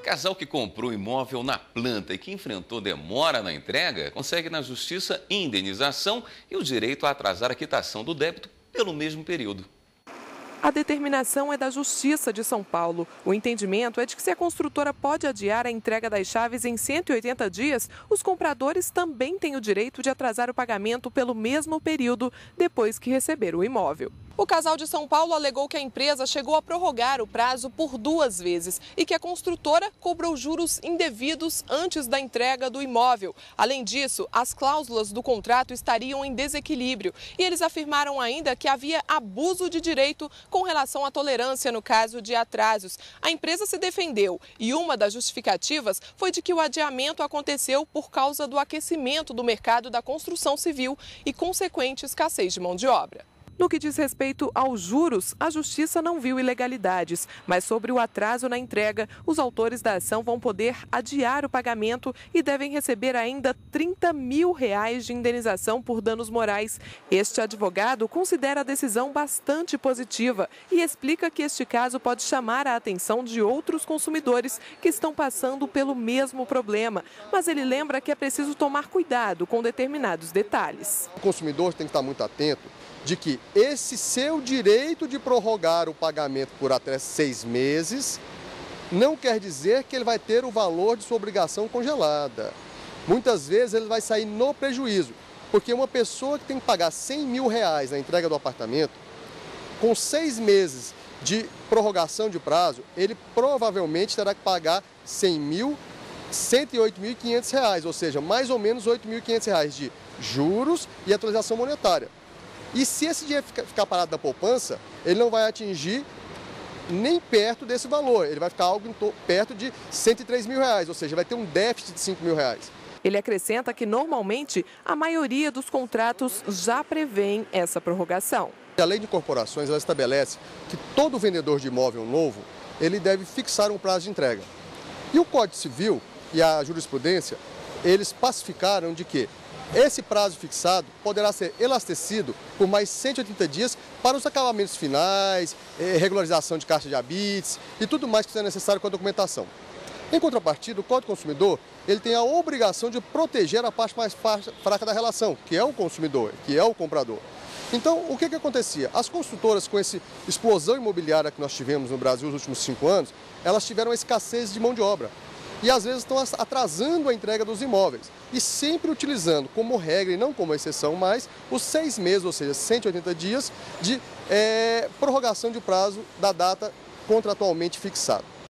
Casal que comprou imóvel na planta e que enfrentou demora na entrega consegue na justiça indenização e o direito a atrasar a quitação do débito pelo mesmo período. A determinação é da Justiça de São Paulo. O entendimento é de que se a construtora pode adiar a entrega das chaves em 180 dias, os compradores também têm o direito de atrasar o pagamento pelo mesmo período depois que receber o imóvel. O casal de São Paulo alegou que a empresa chegou a prorrogar o prazo por 2 vezes e que a construtora cobrou juros indevidos antes da entrega do imóvel. Além disso, as cláusulas do contrato estariam em desequilíbrio e eles afirmaram ainda que havia abuso de direito com relação à tolerância no caso de atrasos. A empresa se defendeu e uma das justificativas foi de que o adiamento aconteceu por causa do aquecimento do mercado da construção civil e consequente escassez de mão de obra. No que diz respeito aos juros, a Justiça não viu ilegalidades, mas sobre o atraso na entrega, os autores da ação vão poder adiar o pagamento e devem receber ainda R$30 mil de indenização por danos morais. Este advogado considera a decisão bastante positiva e explica que este caso pode chamar a atenção de outros consumidores que estão passando pelo mesmo problema. Mas ele lembra que é preciso tomar cuidado com determinados detalhes. O consumidor tem que estar muito atento de que esse seu direito de prorrogar o pagamento por até 6 meses não quer dizer que ele vai ter o valor de sua obrigação congelada. Muitas vezes ele vai sair no prejuízo, porque uma pessoa que tem que pagar R$100 mil na entrega do apartamento, com 6 meses de prorrogação de prazo, ele provavelmente terá que pagar R$ 108.500, ou seja, mais ou menos R$ 8.500 de juros e atualização monetária. E se esse dinheiro ficar parado na poupança, ele não vai atingir nem perto desse valor. Ele vai ficar algo perto de R$103 mil, ou seja, vai ter um déficit de R$5 mil. Ele acrescenta que, normalmente, a maioria dos contratos já prevêem essa prorrogação. A lei de corporações ela estabelece que todo vendedor de imóvel novo, ele deve fixar um prazo de entrega. E o Código Civil e a jurisprudência, eles pacificaram de que esse prazo fixado poderá ser elastecido por mais 180 dias para os acabamentos finais, regularização de caixa de habites e tudo mais que seja necessário com a documentação. Em contrapartida, o Código do Consumidor ele tem a obrigação de proteger a parte mais fraca da relação, que é o consumidor, que é o comprador. Então, o que acontecia? As construtoras, com essa explosão imobiliária que nós tivemos no Brasil nos últimos 5 anos, elas tiveram uma escassez de mão de obra. E às vezes estão atrasando a entrega dos imóveis e sempre utilizando como regra e não como exceção mais os 6 meses, ou seja, 180 dias de prorrogação de prazo da data contratualmente fixada.